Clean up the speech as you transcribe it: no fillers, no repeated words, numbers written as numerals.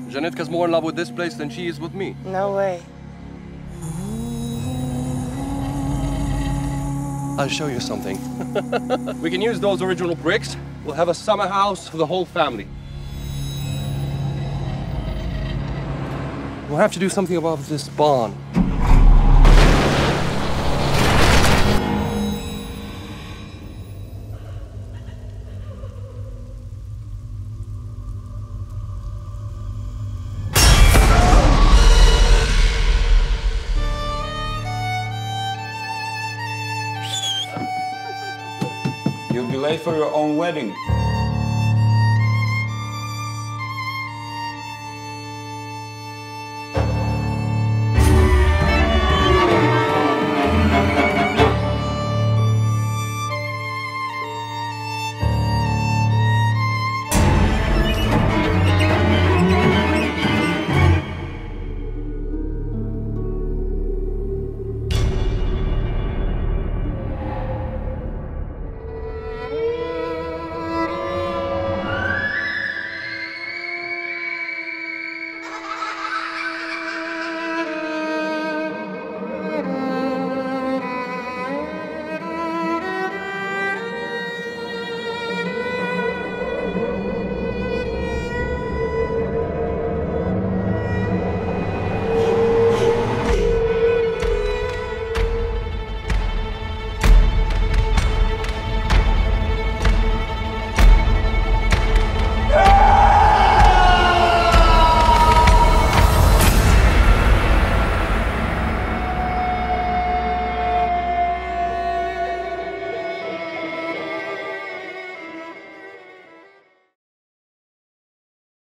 Janetka's more in love with this place than she is with me. No way. I'll show you something. We can use those original bricks. We'll have a summer house for the whole family. We'll have to do something about this barn. You'll be late for your own wedding.